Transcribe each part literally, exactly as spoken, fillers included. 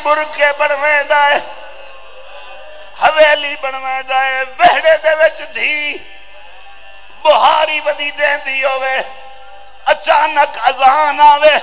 برکے بنوے دائے حویلی بنوے دائے وہڑے دے وچ دھی بہاری ودی دیں دی ہوئے اچانک اذان آوے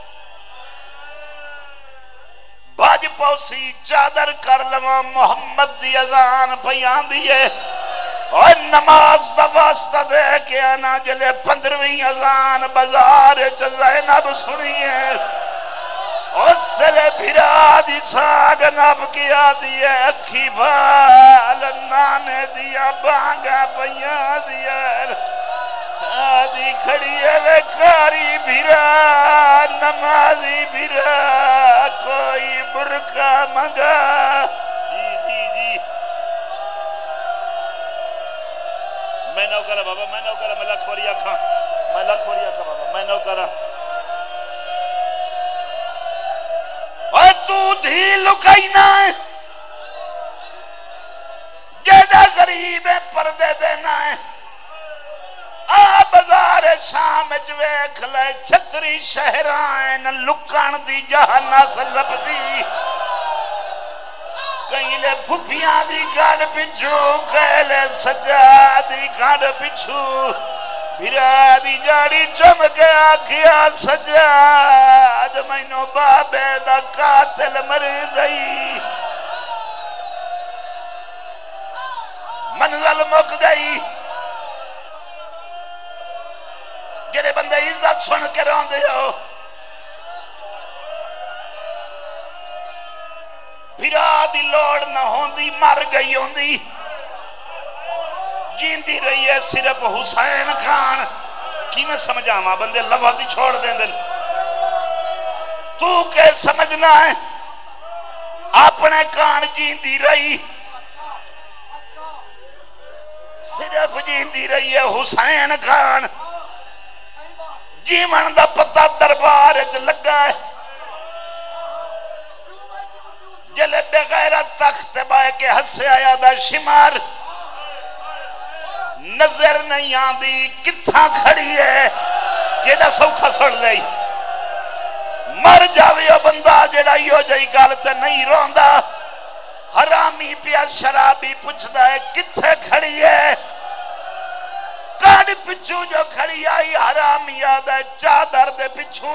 بھاج پوسی چادر کر لوا محمد دی اذان پیان دیئے اور نماز دا واسطہ دے کے آنا جلے پندرویں اذان بازار زینب سنیے اس لے بھرا دی ساگ نب کیا دیئے اکھی بھال نانے دیا بانگا پیان دیئے آدھی کھڑیے وے کاری بھرا نمازی بھرا کوئی برکہ منگا جی جی جی میں نو کرا بابا میں نو کرا میں لکھ وریا کھا میں لکھ وریا کھا بابا میں نو کرا اور تو دھی لکائی نہ ہے جیدہ غریب پردے دینا ہے آ بازار شام جویک لے چھتری شہرائن لکان دی جہانا سلب دی کہیں لے پھپیاں دی گاڑ پچھو کہیں لے سجا دی گاڑ پچھو بھرا دی جاڑی چمکیا کیا سجاد مینو بابے دا قاتل مردئی منزل مک گئی جڑے بندے عزت سن کے رہن دے ہو بھرا دی لوڑ نہ ہوندی مر گئی ہوندی جیندی رہی ہے صرف حسین خان کی میں سمجھا ماں بندے لفظی چھوڑ دیں دل تو کہ سمجھنا ہے اپنے کان جیندی رہی صرف جیندی رہی ہے حسین خان جیون دا پتہ دربار اچھ لگا ہے جلے بغیرت تخت بائے کے حصے آیا دا شمار نظر نہیں آندی کتھا کھڑی ہے کیڑا سوکھا سڑ لئی مر جاویو بندہ جڑا یو جائی گالتے نہیں روندہ حرامی پیا شرابی پچھدا ہے کتھے کھڑی ہے کاڑ پچھو جو کھڑی آئی حرامی آدھا ہے چادر دے پچھو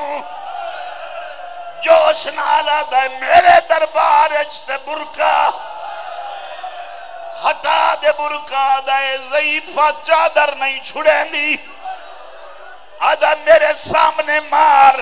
جوش نالا دے میرے دربار اچھتے برکا ہٹا دے برکا دے ضعیفہ چادر نہیں چھڑیں دی آدھا میرے سامنے مار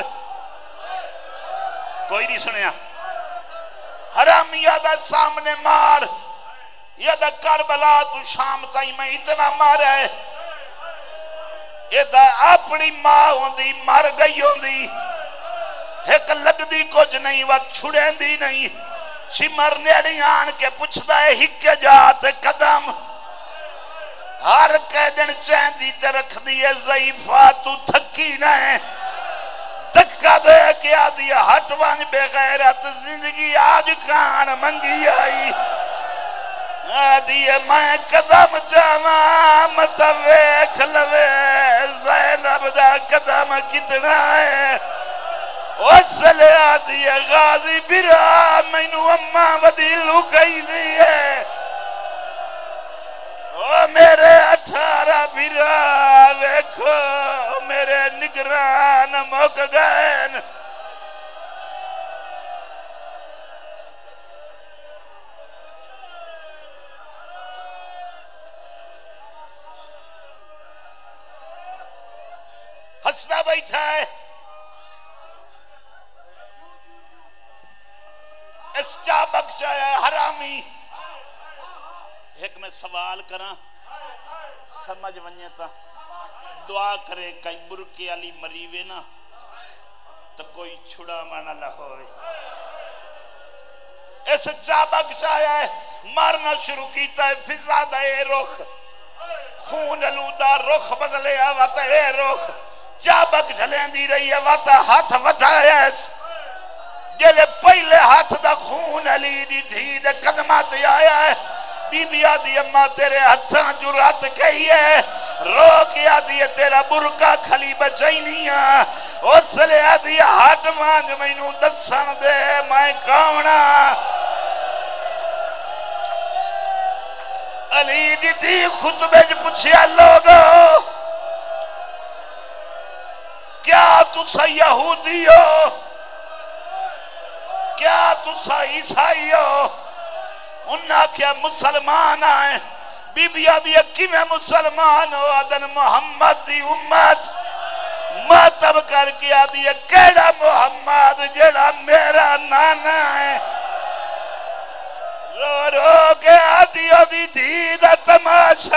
کوئی نہیں سنیا حرامی آدھا سامنے مار یہ آدھا کربلا تو شام تائی میں اتنا مارا ہے یہ دا اپنی ماں ہوندی مر گئی ہوندی ایک لگ دی کچھ نہیں وقت چھڑیں دی نہیں سمر نیڑی آن کے پچھ دائے ہکے جاتے قدم ہر قیدن چین دی تے رکھ دیئے ضعیفہ تو تھکی نہ دکھا دے کیا دیا ہٹوان بے غیرت زندگی آج کان منگی آئی آدھیے میں قدم جاما متویک لوے زینب دا قدم کتنا ہے وصلے آدھیے غازی برا مینو اممہ ودی لکئی نہیں ہے او میرے اٹھارہ برا ویکھو میرے نگران موک گئن ہسنا بیٹھا ہے اس چا بخشا ہے حرامی ایک میں سوال کرا سمجھ ونیتا دعا کرے کئی برکے علی مریوے نا تو کوئی چھڑا مانا لہوئے اس چا بخشا ہے مارنا شروع کیتا ہے فضادہ اے رخ خون علودہ رخ بدلے آواتا اے رخ چابک جھلیں دی رہی ہے واتا ہاتھ وٹایا ہے جلے پہلے ہاتھ دا خون علی دی دھی دے قدمات آیا ہے بی بی آدھی اممہ تیرے ہتھاں جرات کہی ہے رو کی آدھی تیرا برکا کھلی بچائی نہیں ہے اس لئے آدھی ہاتھ مانج میں انہوں دسن دے میں کونا علی دی تھی خطبے جو پوچھیا لوگو کیا تسا یہودی ہو کیا تسا عیسائی ہو انہاں کیا مسلمان آئے بی بی آدھی اکی میں مسلمان ہو آدن محمد دی امت ماتب کر کے آدھی کیڑا محمد جڑا میرا نانا ہے رو رو کے آدھی آدھی دھی دا تماشا